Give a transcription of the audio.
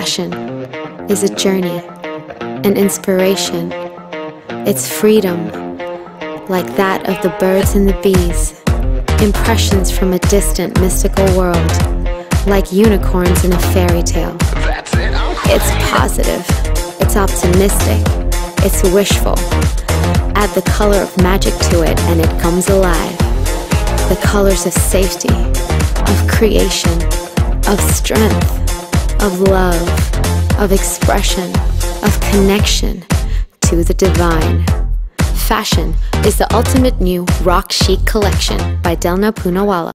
Fashion is a journey, an inspiration. It's freedom, like that of the birds and the bees. Impressions from a distant, mystical world, like unicorns in a fairy tale. It's positive, it's optimistic, it's wishful. Add the color of magic to it and it comes alive. The colors of safety, of creation, of strength, of love, of expression, of connection to the divine. Fashion is the ultimate new rock chic collection by Delna Poonawalla.